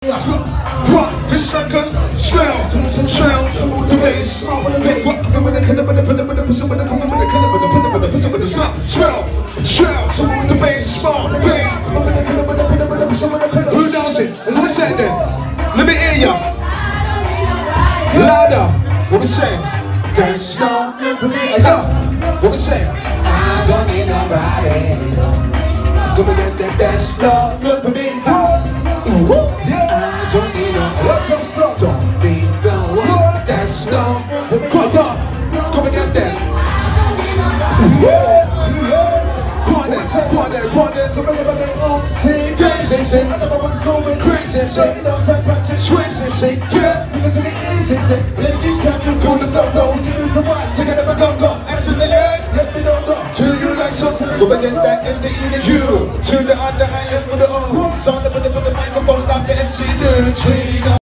What? This like a smell, the bass, the bass, who knows it? What we say then? Let me hear ya. Louder. What we say? There's no information. What we say? I don't need nobody. Gonna get that. That's not good for me. I don't need no. Don't need no one. That's not for me. Come and get that. Go on there. Somebody crazy, yeah. Ladies, can you call the flow? Take it up and go. Accidentally, let me know. Till you like something, go and get that in the EQ. To the other eye and put it on. Sound up with the microphone, I'm the MC,